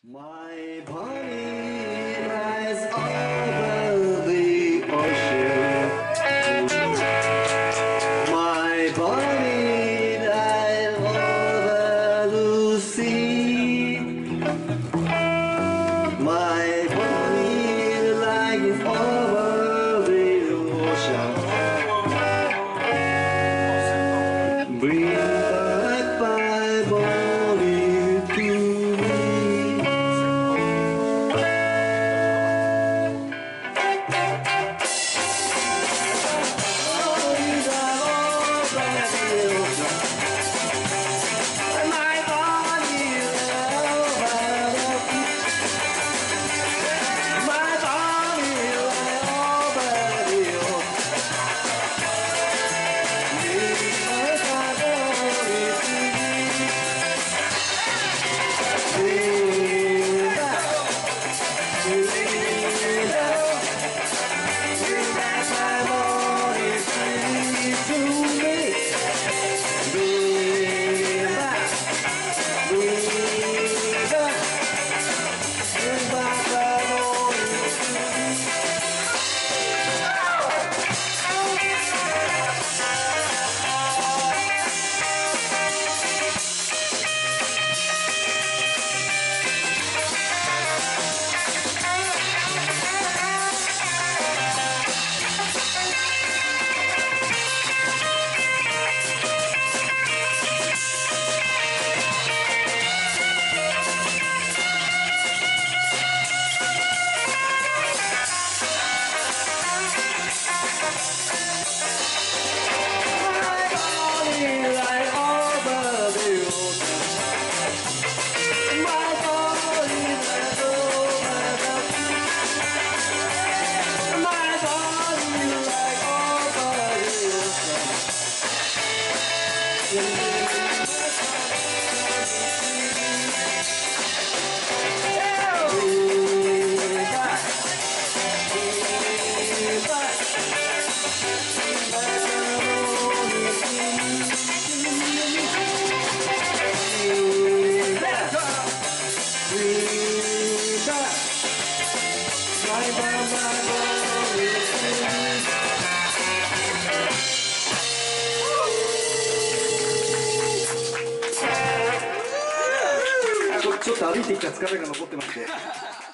My body lies over the ocean. My body lies over the sea. My body lies over the ocean. Bring back my body to me.ちょっと歩いてきた疲れが残ってまして